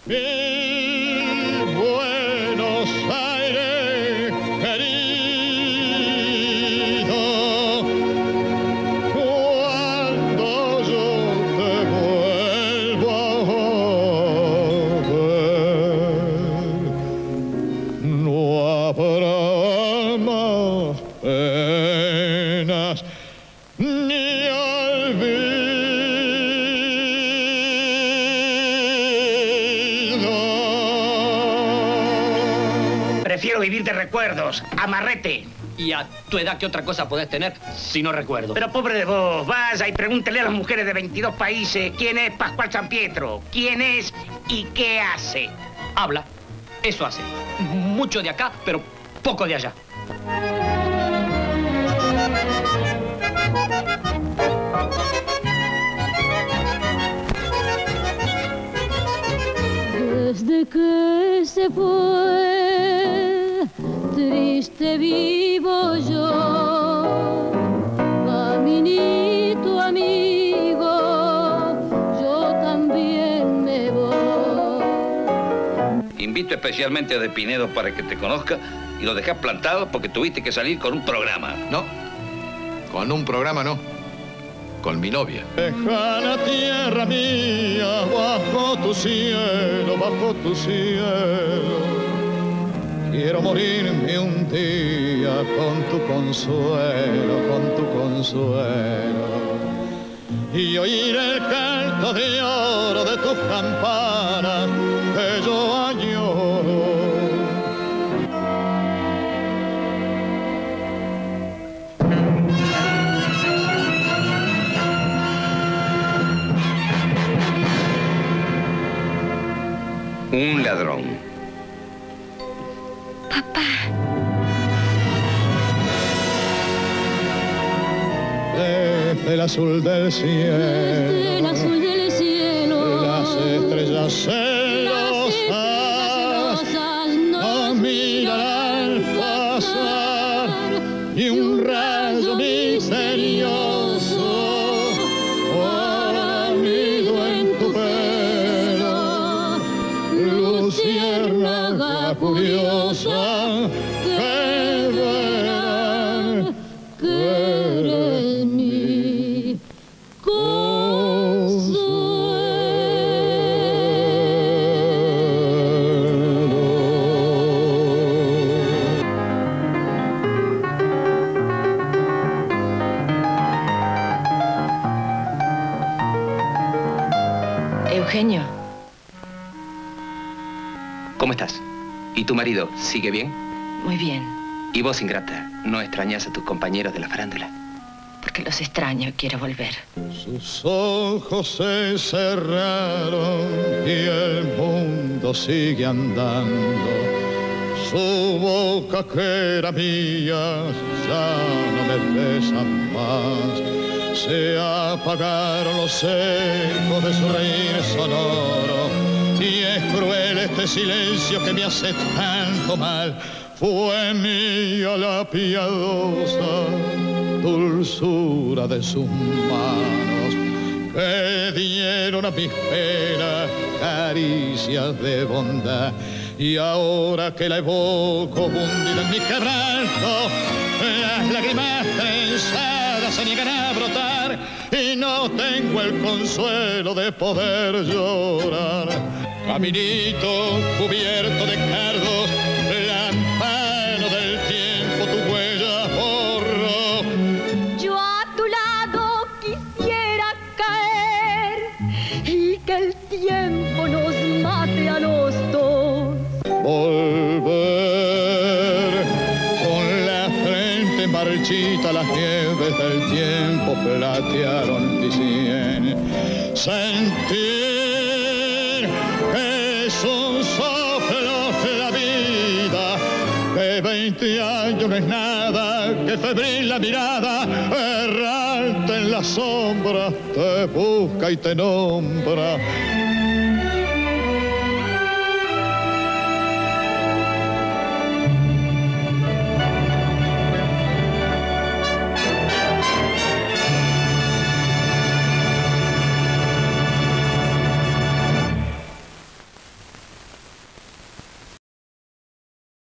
Buenos Aires, querido, cuando yo te vuelvo a ver, no habrá más penas ni olvido. Prefiero vivir de recuerdos, amarrete. ¿Y a tu edad qué otra cosa podés tener si no recuerdo? Pero pobre de vos, vaya y pregúntele a las mujeres de 22 países quién es Pascual Sampietro, quién es y qué hace. Habla, eso hace. Mucho de acá, pero poco de allá. Desde que se fue, triste vivo yo, caminito amigo, yo también me voy. Invito especialmente a De Pinedo para que te conozca y lo dejas plantado porque tuviste que salir con un programa. No, con un programa no, con mi novia. Lejana tierra mía, bajo tu cielo, bajo tu cielo. Quiero morirme un día con tu consuelo, con tu consuelo. Y oír el canto de oro de tus campanas que yo añoro. Un ladrón. Papá. Desde el azul del cielo, Desde el azul del cielo, las estrellas celosas nos mirarán pasar y un rayo misterioso dormido en tu pelo, luciérnaga curiosa, que verán que eres mi consuelo. Eugenio, ¿Cómo estás? ¿Y tu marido sigue bien? muy bien, ¿Y vos, ingrata, no extrañas a tus compañeros de la farándula? porque los extraño y quiero volver. Sus ojos se cerraron y el mundo sigue andando. Su boca que era mía ya no me besa más. Se apagaron los ecos de su reír sonoro y es cruel este silencio que me hace tanto mal. Fue mía la piadosa dulzura de sus manos que dieron a mis penas caricias de bondad. Y ahora que la evoco hundida en mi quebranto, las lágrimas trenzadas se niegan a brotar y no tengo el consuelo de poder llorar. Caminito cubierto de cardos, lampano del tiempo tu huella borró. Yo a tu lado quisiera caer y que el tiempo nos mate a los dos. Volver con la frente marchita, las nieves del tiempo platearon mi sien. Sentir que es un soplo la vida, que 20 años no es nada, que febril la mirada, errante en las sombras, te busca y te nombra.